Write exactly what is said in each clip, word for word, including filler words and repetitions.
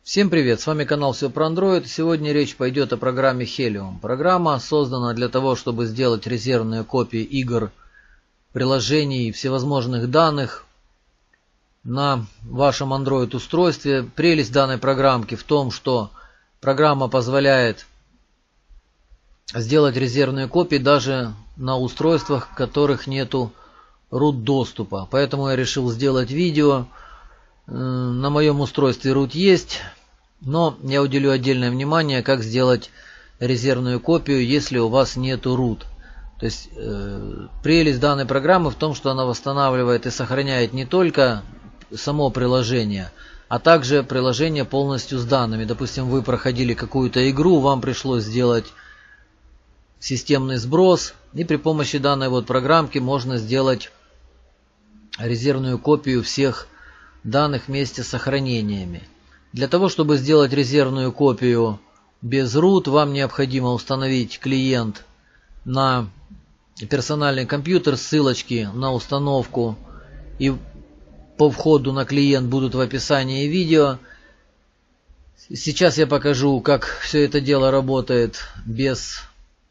Всем привет, с вами канал Все про Android. Сегодня речь пойдет о программе Helium. Программа создана для того, чтобы сделать резервные копии игр, приложений, всевозможных данных на вашем Android устройстве. Прелесть данной программки в том, что программа позволяет сделать резервные копии даже на устройствах, в которых нету root доступа. Поэтому я решил сделать видео. На моем устройстве root есть, но я уделю отдельное внимание, как сделать резервную копию, если у вас нету root. То есть э, прелесть данной программы в том, что она восстанавливает и сохраняет не только само приложение, а также приложение полностью с данными. Допустим, вы проходили какую-то игру, вам пришлось сделать системный сброс, и при помощи данной вот программки можно сделать резервную копию всех данных вместе с сохранениями. Для того, чтобы сделать резервную копию без root, вам необходимо установить клиент на персональный компьютер. Ссылочки на установку и по входу на клиент будут в описании видео. Сейчас я покажу, как все это дело работает без,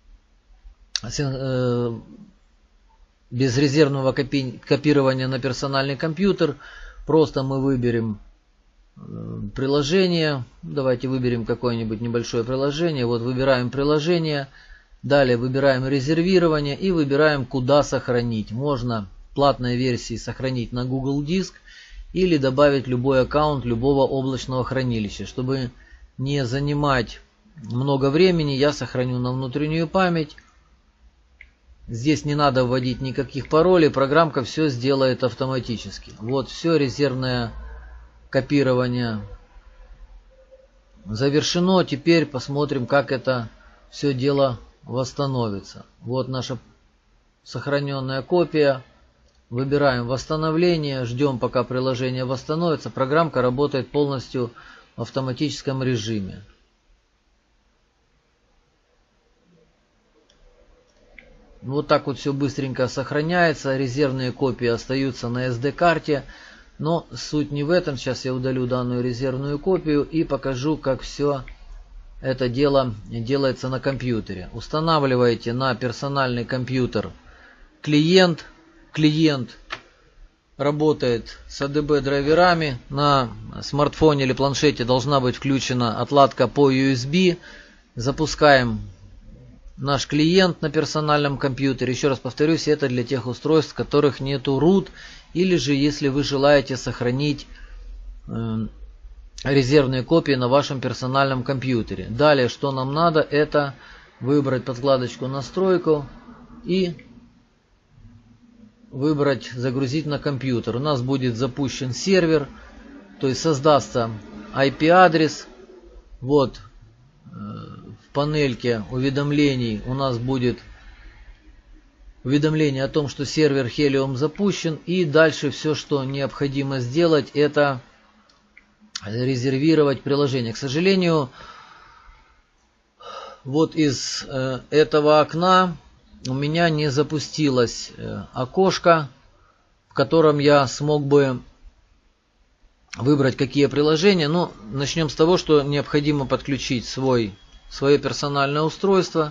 без резервного копи копирования на персональный компьютер. Просто мы выберем приложение. Давайте выберем какое-нибудь небольшое приложение. Вот выбираем приложение. Далее выбираем резервирование и выбираем, куда сохранить. Можно в платной версии сохранить на Google Диск или добавить любой аккаунт любого облачного хранилища. Чтобы не занимать много времени, я сохраню на внутреннюю память. Здесь не надо вводить никаких паролей, программка все сделает автоматически. Вот все, резервное копирование завершено. Теперь посмотрим, как это все дело восстановится. Вот наша сохраненная копия. Выбираем восстановление, ждем, пока приложение восстановится. Программка работает полностью в автоматическом режиме. Вот так вот все быстренько сохраняется. Резервные копии остаются на эс ди-карте. Но суть не в этом. Сейчас я удалю данную резервную копию и покажу, как все это дело делается на компьютере. Устанавливаете на персональный компьютер клиент. Клиент работает с эй ди би драйверами. На смартфоне или планшете должна быть включена отладка по ю эс би. Запускаем наш клиент на персональном компьютере. Еще раз повторюсь, это для тех устройств, в которых нету root, или же если вы желаете сохранить э, резервные копии на вашем персональном компьютере. Далее, что нам надо, это выбрать подкладочку «Настройку» и выбрать «Загрузить на компьютер». У нас будет запущен сервер, то есть создастся ай пи-адрес. Вот в панельке уведомлений у нас будет уведомление о том, что сервер Helium запущен. И дальше все, что необходимо сделать, это резервировать приложение. К сожалению, вот из э, этого окна у меня не запустилось э, окошко, в котором я смог бы выбрать, какие приложения. Но начнем с того, что необходимо подключить свой, свое персональное устройство.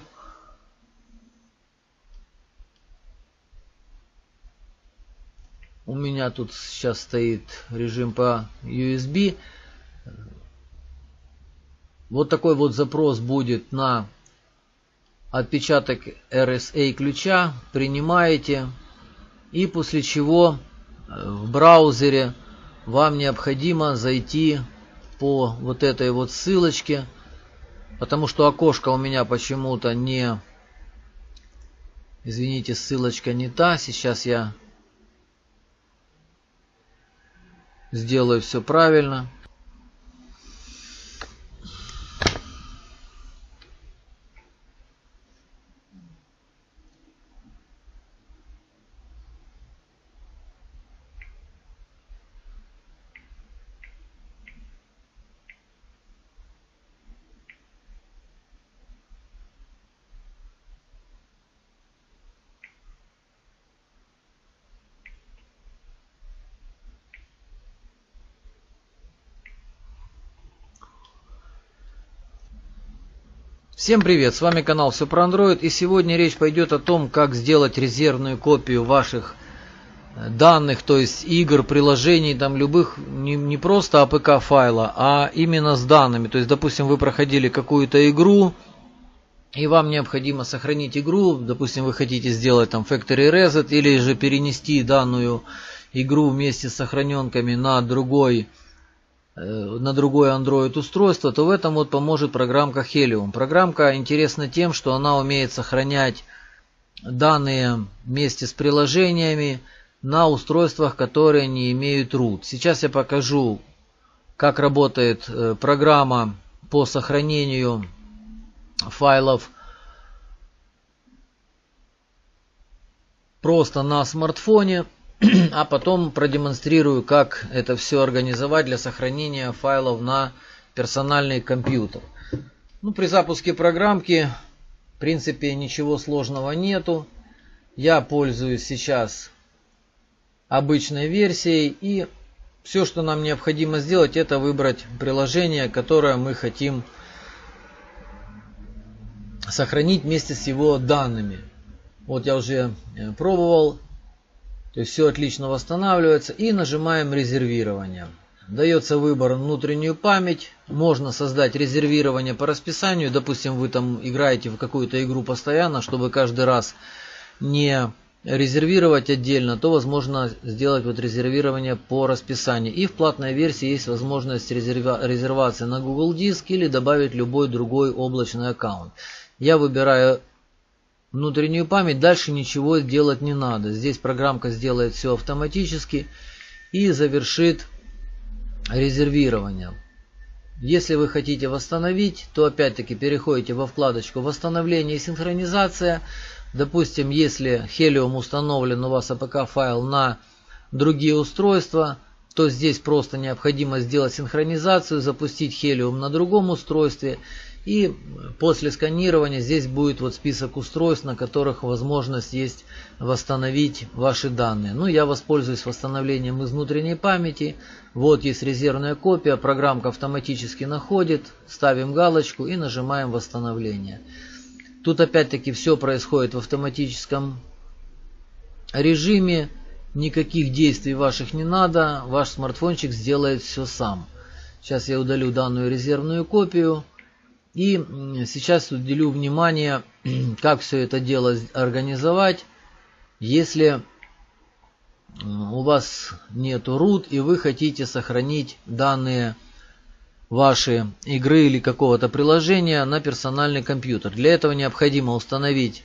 У меня тут сейчас стоит режим по ю эс би. Вот такой вот запрос будет на отпечаток эр эс эй ключа. Принимаете. И после чего в браузере вам необходимо зайти по вот этой вот ссылочке. Потому что окошко у меня почему-то не... Извините, ссылочка не та. Сейчас я сделаю все правильно. Всем привет, с вами канал Все про Android, и сегодня речь пойдет о том, как сделать резервную копию ваших данных, то есть игр, приложений, там любых, не, не просто эй пи кей файла, а именно с данными. То есть, допустим, вы проходили какую-то игру, и вам необходимо сохранить игру, допустим, вы хотите сделать там factory reset, или же перенести данную игру вместе с сохраненками на другой на другое Android устройство, то в этом вот поможет программка Helium. Программка интересна тем, что она умеет сохранять данные вместе с приложениями на устройствах, которые не имеют root. Сейчас я покажу, как работает программа по сохранению файлов просто на смартфоне. А потом продемонстрирую, как это все организовать для сохранения файлов на персональный компьютер. Ну, при запуске программки, в принципе, ничего сложного нету. Я пользуюсь сейчас обычной версией. И все, что нам необходимо сделать, это выбрать приложение, которое мы хотим сохранить вместе с его данными. Вот я уже пробовал. То есть все отлично восстанавливается, и нажимаем резервирование. Дается выбор внутреннюю память. Можно создать резервирование по расписанию. Допустим, вы там играете в какую-то игру постоянно, чтобы каждый раз не резервировать отдельно, то возможно сделать вот резервирование по расписанию. И в платной версии есть возможность резерва- резервации на Google Диск или добавить любой другой облачный аккаунт. Я выбираю внутреннюю память, дальше ничего делать не надо. Здесь программка сделает все автоматически и завершит резервирование. Если вы хотите восстановить, то опять-таки переходите во вкладочку «Восстановление и синхронизация». Допустим, если Helium установлен у вас эй пи кей файл на другие устройства, то здесь просто необходимо сделать синхронизацию, запустить Helium на другом устройстве. И после сканирования здесь будет вот список устройств, на которых возможность есть восстановить ваши данные. Ну, я воспользуюсь восстановлением из внутренней памяти. Вот есть резервная копия, программка автоматически находит, ставим галочку и нажимаем восстановление. Тут опять-таки все происходит в автоматическом режиме, никаких действий ваших не надо, ваш смартфончик сделает все сам. Сейчас я удалю данную резервную копию. И сейчас уделю внимание, как все это дело организовать, если у вас нету root и вы хотите сохранить данные вашей игры или какого-то приложения на персональный компьютер. Для этого необходимо установить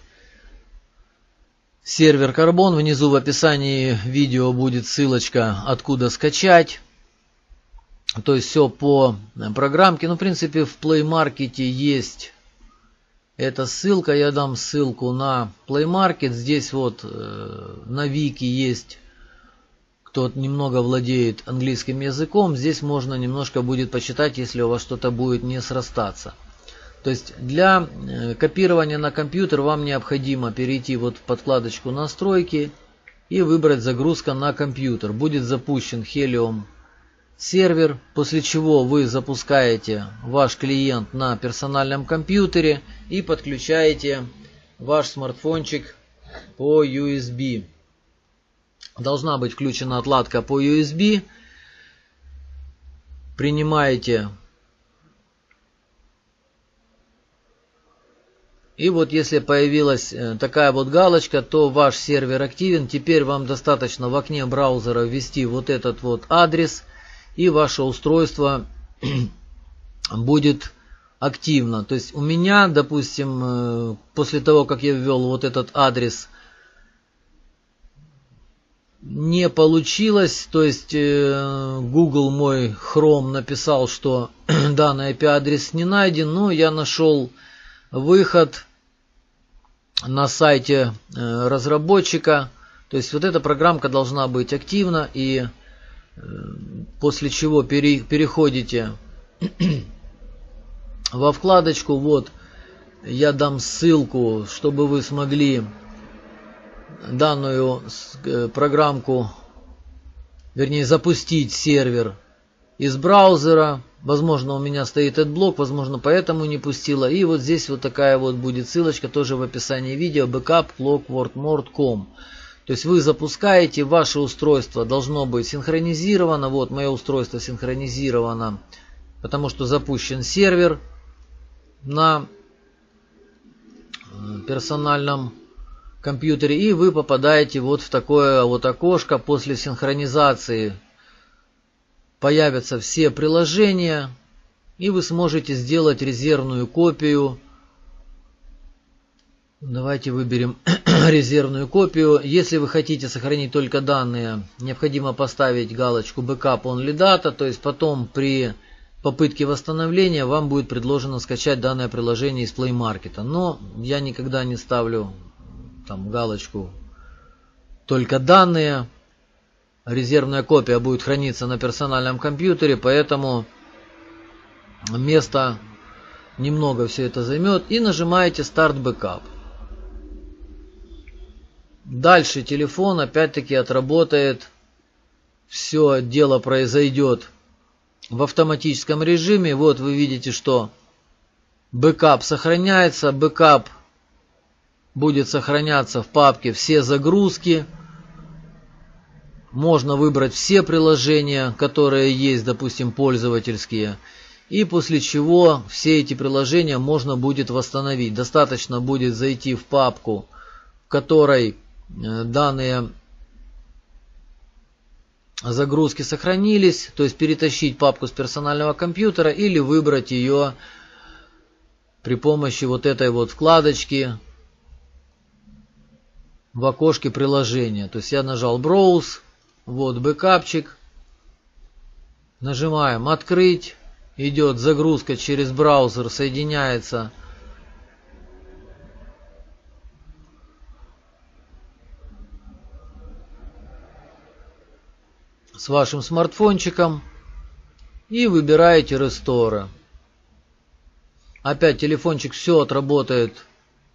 сервер Carbon. Внизу в описании видео будет ссылочка, откуда скачать. То есть все по программке. Ну, в принципе, в Play Market есть эта ссылка. Я дам ссылку на Play Market. Здесь вот э, на Вики есть, кто немного владеет английским языком. Здесь можно немножко будет почитать, если у вас что-то будет не срастаться. То есть для э, копирования на компьютер вам необходимо перейти вот в подкладочку «Настройки» и выбрать «Загрузка на компьютер». Будет запущен Helium сервер, после чего вы запускаете ваш клиент на персональном компьютере и подключаете ваш смартфончик по ю эс би. Должна быть включена отладка по ю эс би. Принимаете. И вот если появилась такая вот галочка, то ваш сервер активен. Теперь вам достаточно в окне браузера ввести вот этот вот адрес, и ваше устройство будет активно. То есть у меня, допустим, после того, как я ввел вот этот адрес, не получилось. То есть Google мой Chrome написал, что данный ай пи адрес не найден. Но я нашел выход на сайте разработчика. То есть вот эта программка должна быть активна, и после чего пере, переходите во вкладочку. Вот я дам ссылку, чтобы вы смогли данную программку, вернее запустить сервер из браузера. Возможно, у меня стоит AdBlock, возможно, поэтому не пустила. И вот здесь вот такая вот будет ссылочка тоже в описании видео: backup clockworkmore точка com. То есть вы запускаете, ваше устройство должно быть синхронизировано. Вот мое устройство синхронизировано, потому что запущен сервер на персональном компьютере. И вы попадаете вот в такое вот окошко. После синхронизации появятся все приложения, и вы сможете сделать резервную копию. Давайте выберем резервную копию. Если вы хотите сохранить только данные, необходимо поставить галочку Backup Only Data, то есть потом при попытке восстановления вам будет предложено скачать данное приложение из Play Market. Но я никогда не ставлю там галочку только данные. Резервная копия будет храниться на персональном компьютере, поэтому места немного все это займет. И нажимаете Start Backup. Дальше телефон опять-таки отработает. Все дело произойдет в автоматическом режиме. Вот вы видите, что бэкап сохраняется. Бэкап будет сохраняться в папке «Все загрузки». Можно выбрать все приложения, которые есть, допустим, пользовательские. И после чего все эти приложения можно будет восстановить. Достаточно будет зайти в папку, в которой данные загрузки сохранились. То есть перетащить папку с персонального компьютера или выбрать ее при помощи вот этой вот вкладочки в окошке приложения. То есть я нажал Browse. Вот бэкапчик. Нажимаем «Открыть». Идет загрузка через браузер, соединяется с вашим смартфончиком. И выбираете Restore. Опять телефончик все отработает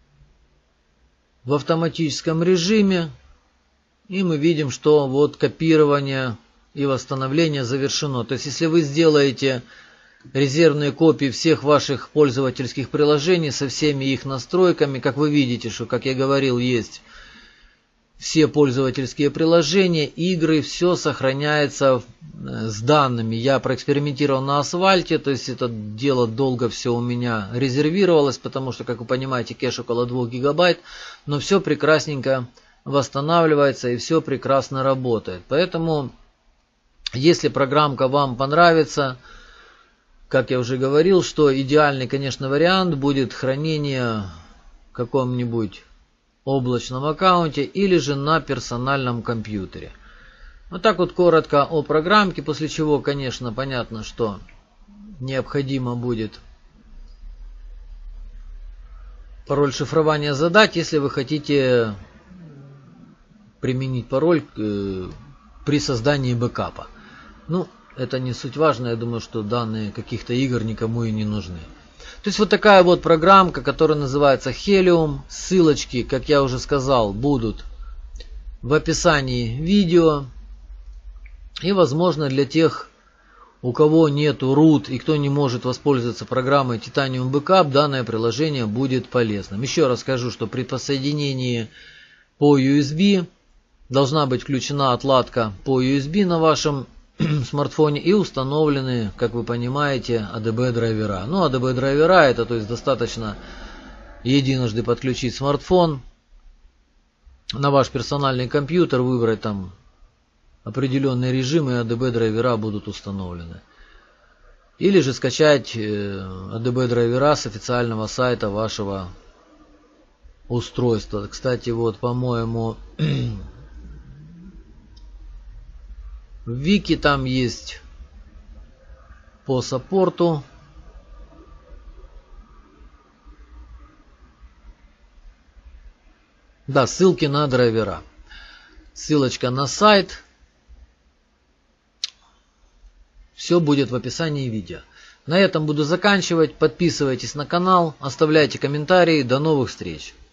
в автоматическом режиме. И мы видим, что вот копирование и восстановление завершено. То есть, если вы сделаете резервные копии всех ваших пользовательских приложений со всеми их настройками, как вы видите, что, как я говорил, есть все пользовательские приложения, игры, все сохраняется с данными. Я проэкспериментировал на асфальте, то есть это дело долго все у меня резервировалось, потому что, как вы понимаете, кэш около двух гигабайт, но все прекрасненько восстанавливается и все прекрасно работает. Поэтому, если программка вам понравится, как я уже говорил, что идеальный, конечно, вариант будет хранение в каком-нибудь облачном аккаунте или же на персональном компьютере. Вот так вот коротко о программке, после чего, конечно, понятно, что необходимо будет пароль шифрования задать, если вы хотите применить пароль э, при создании бэкапа. Ну, это не суть важно, я думаю, что данные каких-то игр никому и не нужны. То есть вот такая вот программка, которая называется Helium. Ссылочки, как я уже сказал, будут в описании видео. И, возможно, для тех, у кого нету root и кто не может воспользоваться программой Titanium Backup, данное приложение будет полезным. Еще раз скажу, что при подсоединении по ю эс би должна быть включена отладка по ю эс би на вашем смартфоне и установлены, как вы понимаете, эй ди би драйвера. Ну, эй ди би драйвера это, то есть, достаточно единожды подключить смартфон на ваш персональный компьютер, выбрать там определенный режим, и эй ди би драйвера будут установлены. Или же скачать эй ди би драйвера с официального сайта вашего устройства. Кстати, вот, по-моему, в вики там есть по саппорту. Да, ссылки на драйвера. Ссылочка на сайт. Все будет в описании видео. На этом буду заканчивать. Подписывайтесь на канал, оставляйте комментарии. До новых встреч.